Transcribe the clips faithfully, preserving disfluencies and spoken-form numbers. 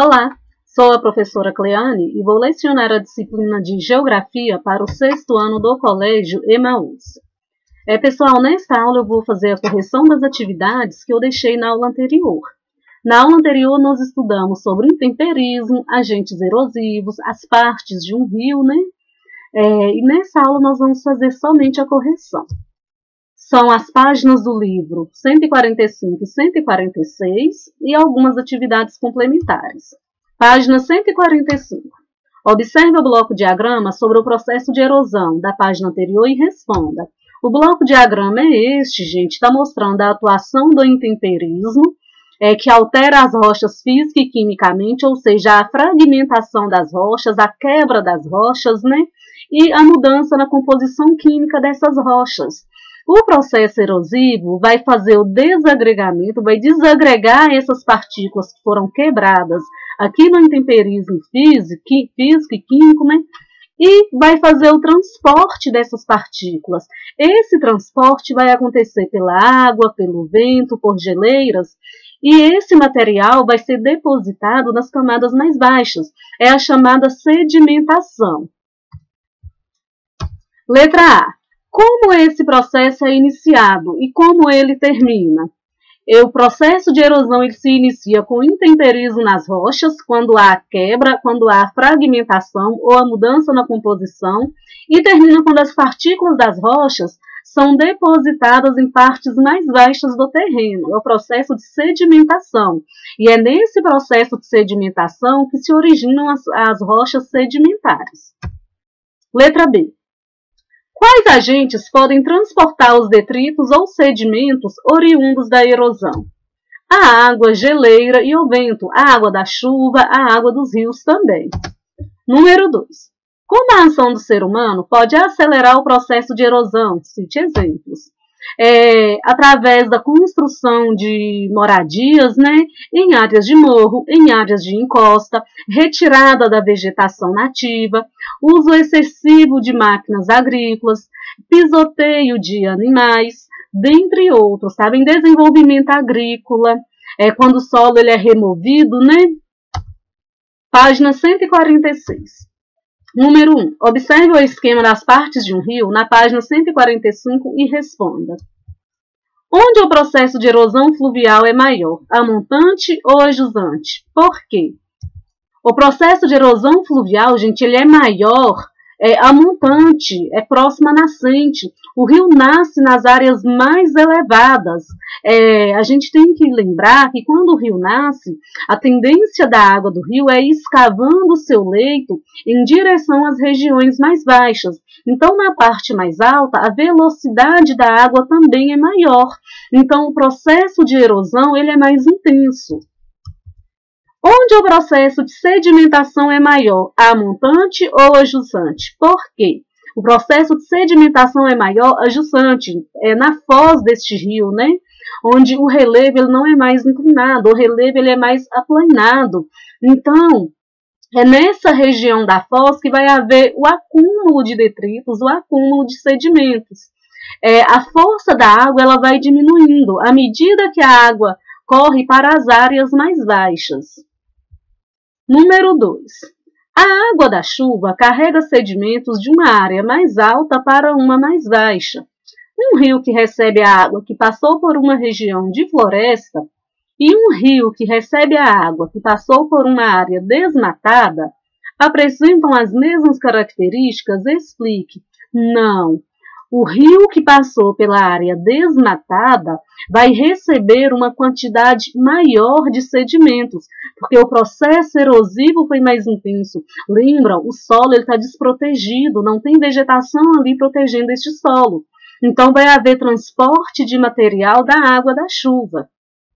Olá, sou a professora Cleane e vou lecionar a disciplina de Geografia para o sexto ano do Colégio Emaús. É, pessoal, nesta aula eu vou fazer a correção das atividades que eu deixei na aula anterior. Na aula anterior nós estudamos sobre intemperismo, agentes erosivos, as partes de um rio, né? É, e nessa aula nós vamos fazer somente a correção. São as páginas do livro cento e quarenta e cinco e cento e quarenta e seis e algumas atividades complementares. Página cento e quarenta e cinco. Observe o bloco diagrama sobre o processo de erosão da página anterior e responda. O bloco diagrama é este, gente, está mostrando a atuação do intemperismo, é, que altera as rochas física e quimicamente, ou seja, a fragmentação das rochas, a quebra das rochas, né? E a mudança na composição química dessas rochas. O processo erosivo vai fazer o desagregamento, vai desagregar essas partículas que foram quebradas aqui no intemperismo físico, físico e químico, né? E vai fazer o transporte dessas partículas. Esse transporte vai acontecer pela água, pelo vento, por geleiras, e esse material vai ser depositado nas camadas mais baixas. É a chamada sedimentação. Letra A. Como esse processo é iniciado e como ele termina? O processo de erosão ele se inicia com intemperismo nas rochas, quando há quebra, quando há fragmentação ou a mudança na composição, e termina quando as partículas das rochas são depositadas em partes mais baixas do terreno. É o processo de sedimentação. E é nesse processo de sedimentação que se originam as, as rochas sedimentares. Letra B. Quais agentes podem transportar os detritos ou sedimentos oriundos da erosão? A água, geleira e o vento, a água da chuva, a água dos rios também. Número dois. Como a ação do ser humano pode acelerar o processo de erosão? Cite exemplos. É, através da construção de moradias, né, em áreas de morro, em áreas de encosta, retirada da vegetação nativa, uso excessivo de máquinas agrícolas, pisoteio de animais, dentre outros, sabe? Desenvolvimento agrícola, é, quando o solo ele é removido, né? Página cento e quarenta e seis. Número um. Observe o esquema das partes de um rio na página cento e quarenta e cinco e responda. Onde o processo de erosão fluvial é maior, a montante ou a jusante? Por quê? O processo de erosão fluvial, gente, ele é maior, é, a montante, é próxima à nascente. O rio nasce nas áreas mais elevadas. É, a gente tem que lembrar que quando o rio nasce, a tendência da água do rio é ir escavando o seu leito em direção às regiões mais baixas. Então, na parte mais alta, a velocidade da água também é maior. Então, o processo de erosão ele é mais intenso. Onde o processo de sedimentação é maior, a montante ou a jusante? Por quê? O processo de sedimentação é maior, a jusante, é na foz deste rio, né? Onde o relevo ele não é mais inclinado, o relevo ele é mais aplanado. Então, é nessa região da foz que vai haver o acúmulo de detritos, o acúmulo de sedimentos. É, a força da água ela vai diminuindo à medida que a água corre para as áreas mais baixas. Número dois. A água da chuva carrega sedimentos de uma área mais alta para uma mais baixa. Um rio que recebe a água que passou por uma região de floresta e um rio que recebe a água que passou por uma área desmatada apresentam as mesmas características? Explique. Não. O rio que passou pela área desmatada vai receber uma quantidade maior de sedimentos, porque o processo erosivo foi mais intenso. Lembram? O solo está desprotegido, não tem vegetação ali protegendo este solo. Então, vai haver transporte de material da água da chuva.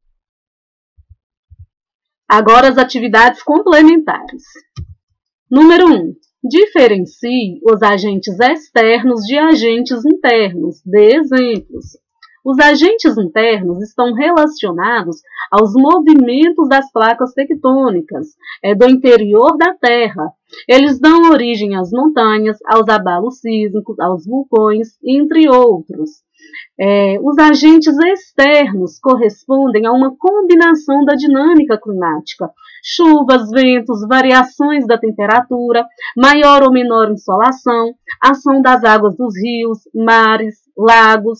Agora, as atividades complementares. Número um. Diferencie os agentes externos de agentes internos. Dê exemplos. Os agentes internos estão relacionados aos movimentos das placas tectônicas é, do interior da Terra. Eles dão origem às montanhas, aos abalos sísmicos, aos vulcões, entre outros. É, os agentes externos correspondem a uma combinação da dinâmica climática: chuvas, ventos, variações da temperatura, maior ou menor insolação, ação das águas dos rios, mares, lagos.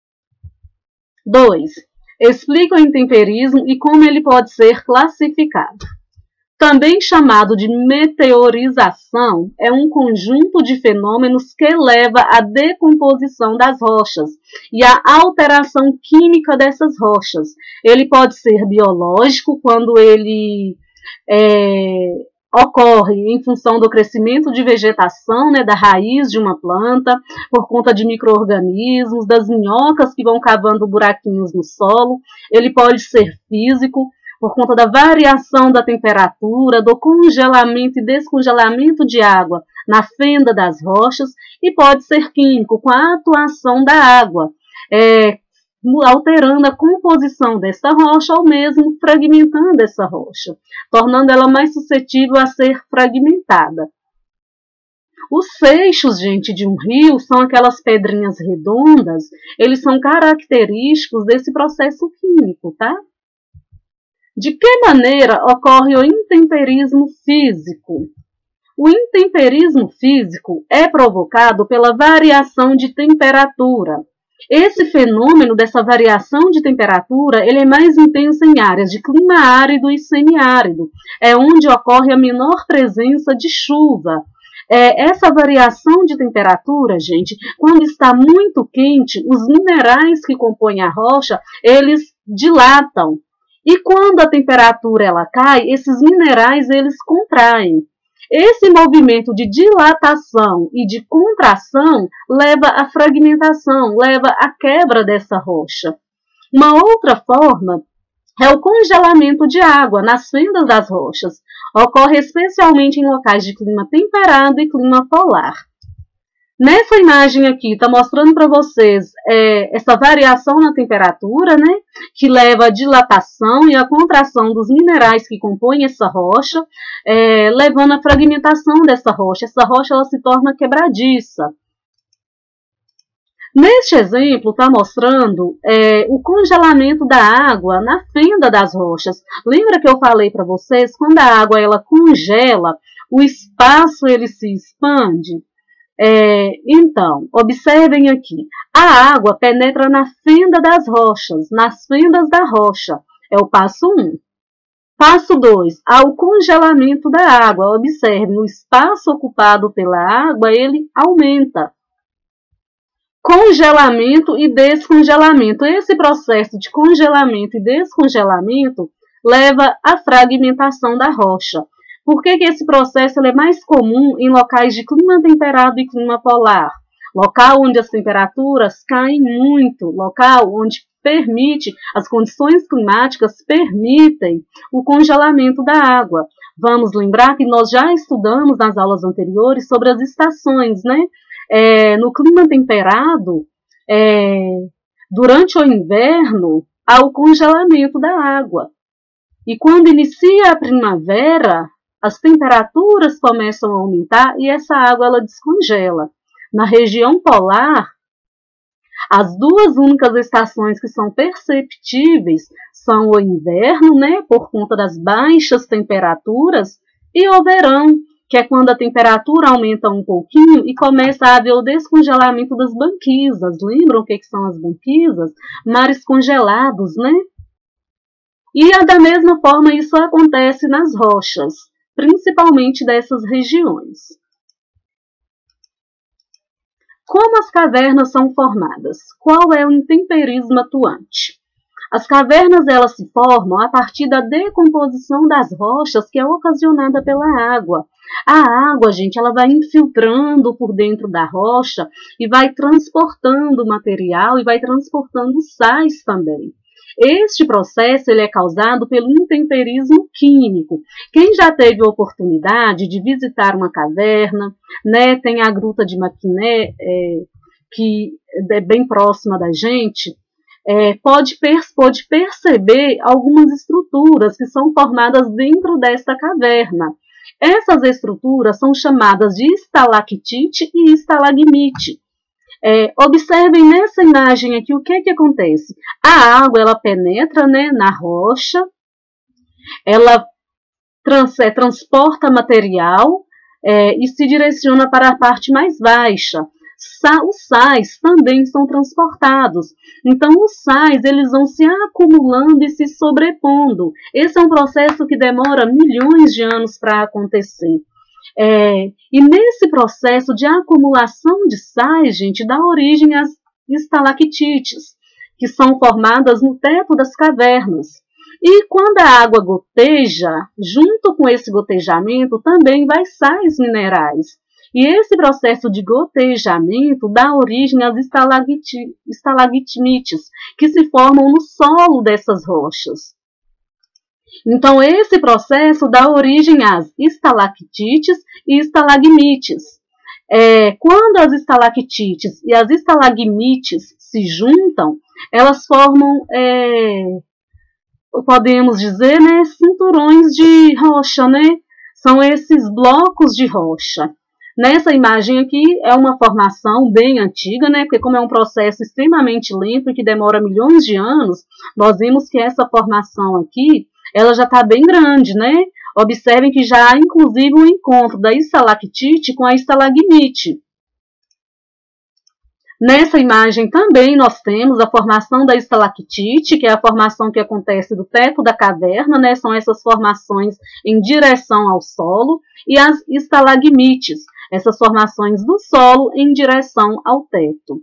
dois. Explica o intemperismo e como ele pode ser classificado. Também chamado de meteorização, é um conjunto de fenômenos que leva à decomposição das rochas e à alteração química dessas rochas. Ele pode ser biológico, quando ele é, ocorre em função do crescimento de vegetação, né, da raiz de uma planta, por conta de micro-organismos, das minhocas que vão cavando buraquinhos no solo. Ele pode ser físico, por conta da variação da temperatura, do congelamento e descongelamento de água na fenda das rochas, e pode ser químico, com a atuação da água, é, alterando a composição dessa rocha ou mesmo fragmentando essa rocha, tornando ela mais suscetível a ser fragmentada. Os seixos, gente, de um rio são aquelas pedrinhas redondas, eles são característicos desse processo químico, tá? De que maneira ocorre o intemperismo físico? O intemperismo físico é provocado pela variação de temperatura. Esse fenômeno dessa variação de temperatura, ele é mais intenso em áreas de clima árido e semiárido, é onde ocorre a menor presença de chuva. É, essa variação de temperatura, gente, quando está muito quente, os minerais que compõem a rocha, eles dilatam. E quando a temperatura ela cai, esses minerais eles contraem. Esse movimento de dilatação e de contração leva à fragmentação, leva à quebra dessa rocha. Uma outra forma é o congelamento de água nas fendas das rochas. Ocorre especialmente em locais de clima temperado e clima polar. Nessa imagem aqui, está mostrando para vocês é, essa variação na temperatura, né, que leva à dilatação e à contração dos minerais que compõem essa rocha, é, levando à fragmentação dessa rocha. Essa rocha ela se torna quebradiça. Neste exemplo, está mostrando é, o congelamento da água na fenda das rochas. Lembra que eu falei para vocês, quando a água ela congela, o espaço ele se expande? É, então, observem aqui, a água penetra na fenda das rochas, nas fendas da rocha, é o passo um. Passo dois, há o congelamento da água, observem, o espaço ocupado pela água, ele aumenta. Congelamento e descongelamento, esse processo de congelamento e descongelamento leva à fragmentação da rocha. Por que que esse processo ele é mais comum em locais de clima temperado e clima polar? Local onde as temperaturas caem muito, local onde permite, as condições climáticas permitem o congelamento da água. Vamos lembrar que nós já estudamos nas aulas anteriores sobre as estações, né? É, no clima temperado, é, durante o inverno, há o congelamento da água. E quando inicia a primavera, as temperaturas começam a aumentar e essa água ela descongela. Na região polar, as duas únicas estações que são perceptíveis são o inverno, né, por conta das baixas temperaturas, e o verão, que é quando a temperatura aumenta um pouquinho e começa a haver o descongelamento das banquisas. Lembram o que são as banquisas? Mares congelados, né? E da mesma forma isso acontece nas rochas, principalmente dessas regiões. Como as cavernas são formadas? Qual é o intemperismo atuante? As cavernas elas se formam a partir da decomposição das rochas que é ocasionada pela água. A água, gente, ela vai infiltrando por dentro da rocha e vai transportando material e vai transportando sais também. Este processo ele é causado pelo intemperismo químico. Quem já teve a oportunidade de visitar uma caverna, né, tem a Gruta de Maquiné, é, que é bem próxima da gente, é, pode, per pode perceber algumas estruturas que são formadas dentro desta caverna. Essas estruturas são chamadas de estalactite e estalagmite. É, observem nessa imagem aqui o que, que acontece. A água ela penetra, né, na rocha, ela trans, é, transporta material é, e se direciona para a parte mais baixa. Sa os sais também são transportados. Então, os sais eles vão se acumulando e se sobrepondo. Esse é um processo que demora milhões de anos para acontecer. É, e nesse processo de acumulação de sais, gente, dá origem às estalactites, que são formadas no teto das cavernas. E quando a água goteja, junto com esse gotejamento, também vai sais minerais. E esse processo de gotejamento dá origem às estalagmites, que se formam no solo dessas rochas. Então, esse processo dá origem às estalactites e estalagmites. É, quando as estalactites e as estalagmites se juntam, elas formam, é, podemos dizer, né, cinturões de rocha, né? São esses blocos de rocha. Nessa imagem aqui é uma formação bem antiga, né? Porque como é um processo extremamente lento e que demora milhões de anos, nós vemos que essa formação aqui, ela já está bem grande, né? Observem que já há inclusive um encontro da estalactite com a estalagmite. Nessa imagem também nós temos a formação da estalactite, que é a formação que acontece do teto da caverna, né? São essas formações em direção ao solo, e as estalagmites, essas formações do solo em direção ao teto.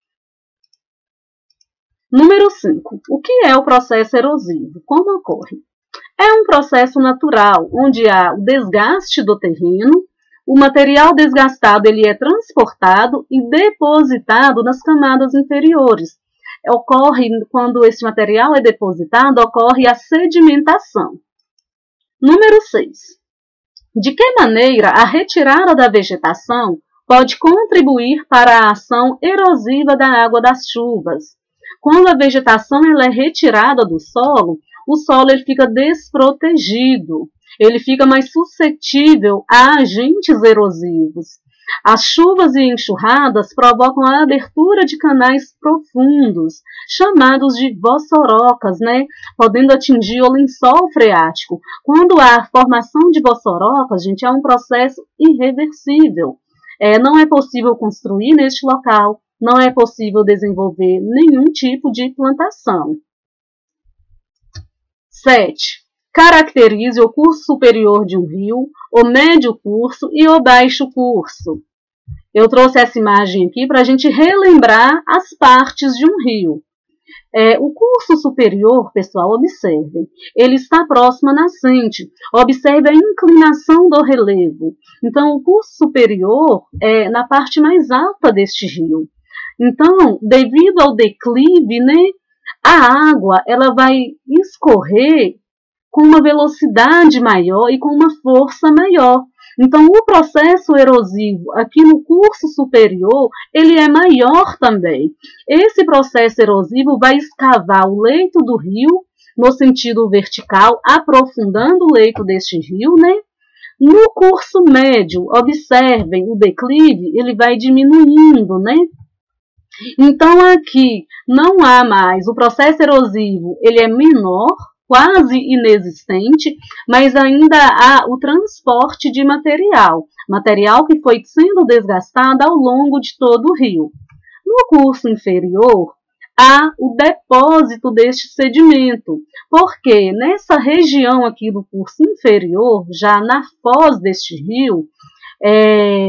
Número cinco. O que é o processo erosivo? Como ocorre? É um processo natural, onde há o desgaste do terreno, o material desgastado ele é transportado e depositado nas camadas inferiores. Ocorre, quando esse material é depositado, ocorre a sedimentação. Número seis. De que maneira a retirada da vegetação pode contribuir para a ação erosiva da água das chuvas? Quando a vegetação ela é retirada do solo, o solo ele fica desprotegido, ele fica mais suscetível a agentes erosivos. As chuvas e enxurradas provocam a abertura de canais profundos, chamados de vossorocas, né? Podendo atingir o lençol freático. Quando há formação de vossorocas, gente, é um processo irreversível. É, não é possível construir neste local, não é possível desenvolver nenhum tipo de plantação. sete. Caracterize o curso superior de um rio, o médio curso e o baixo curso. Eu trouxe essa imagem aqui para a gente relembrar as partes de um rio. É, o curso superior, pessoal, observem, ele está próximo à nascente. Observe a inclinação do relevo. Então, o curso superior é na parte mais alta deste rio. Então, devido ao declive, né, a água ela vai escorrer com uma velocidade maior e com uma força maior. Então, o processo erosivo aqui no curso superior, ele é maior também. Esse processo erosivo vai escavar o leito do rio, no sentido vertical, aprofundando o leito deste rio, né? No curso médio, observem o declive, ele vai diminuindo, né? Então, aqui não há mais, o processo erosivo, ele é menor, quase inexistente, mas ainda há o transporte de material, material que foi sendo desgastado ao longo de todo o rio. No curso inferior, há o depósito deste sedimento, porque nessa região aqui do curso inferior, já na foz deste rio, é,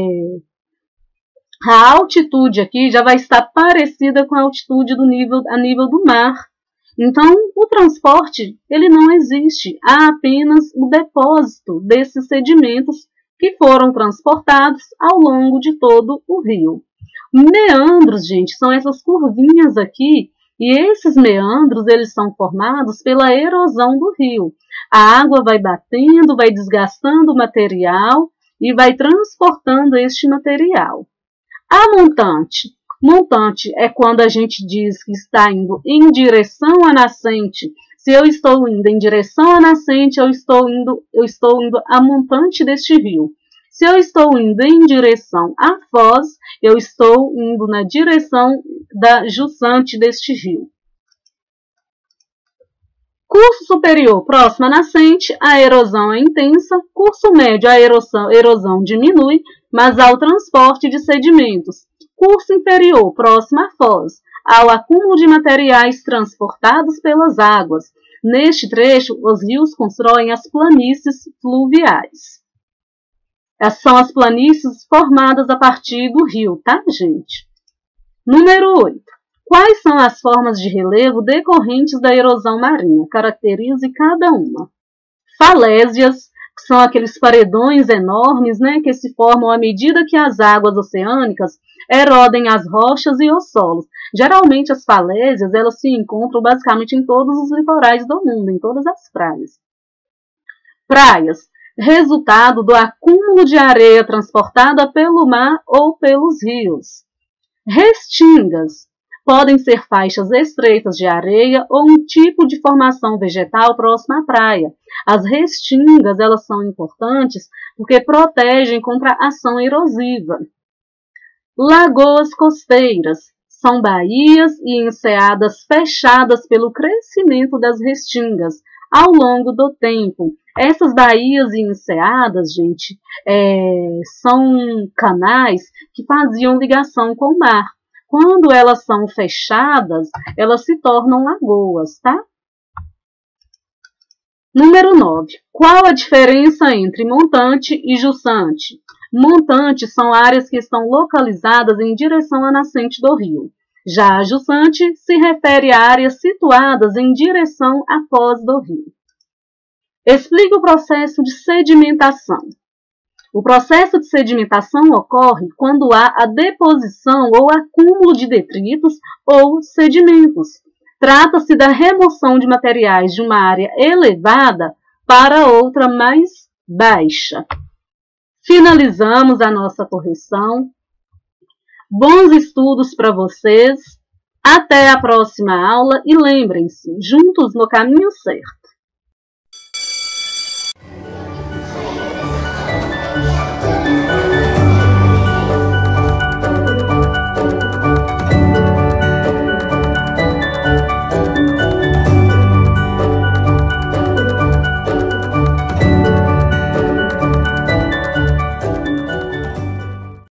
a altitude aqui já vai estar parecida com a altitude do nível, a nível do mar. Então, o transporte, ele não existe, há apenas o depósito desses sedimentos que foram transportados ao longo de todo o rio. Meandros, gente, são essas curvinhas aqui, e esses meandros, eles são formados pela erosão do rio. A água vai batendo, vai desgastando o material e vai transportando este material. A montante. Montante é quando a gente diz que está indo em direção à nascente, Se eu estou indo em direção à nascente, eu estou indo, eu estou indo a montante deste rio. Se eu estou indo em direção à foz, eu estou indo na direção da jusante deste rio. Curso superior, próximo à nascente, a erosão é intensa. Curso médio, a erosão, erosão diminui, mas há o transporte de sedimentos. Curso inferior, próximo à foz, há o acúmulo de materiais transportados pelas águas. Neste trecho, os rios constroem as planícies fluviais. Essas são as planícies formadas a partir do rio, tá, gente? Número oito. Quais são as formas de relevo decorrentes da erosão marinha? Caracterize cada uma. Falésias, que são aqueles paredões enormes, né, que se formam à medida que as águas oceânicas erodem as rochas e os solos. Geralmente as falésias elas se encontram basicamente em todos os litorais do mundo, em todas as praias. Praias, resultado do acúmulo de areia transportada pelo mar ou pelos rios. Restingas, podem ser faixas estreitas de areia ou um tipo de formação vegetal próxima à praia. As restingas elas são importantes porque protegem contra a ação erosiva. Lagoas costeiras são baías e enseadas fechadas pelo crescimento das restingas ao longo do tempo. Essas baías e enseadas, gente, é, são canais que faziam ligação com o mar. Quando elas são fechadas, elas se tornam lagoas, tá? Número nove. Qual a diferença entre montante e jusante? Montante são áreas que estão localizadas em direção à nascente do rio. Já a jusante se refere a áreas situadas em direção à foz do rio. Explique o processo de sedimentação. O processo de sedimentação ocorre quando há a deposição ou acúmulo de detritos ou sedimentos. Trata-se da remoção de materiais de uma área elevada para outra mais baixa. Finalizamos a nossa correção. Bons estudos para vocês. Até a próxima aula e lembrem-se, juntos no caminho certo.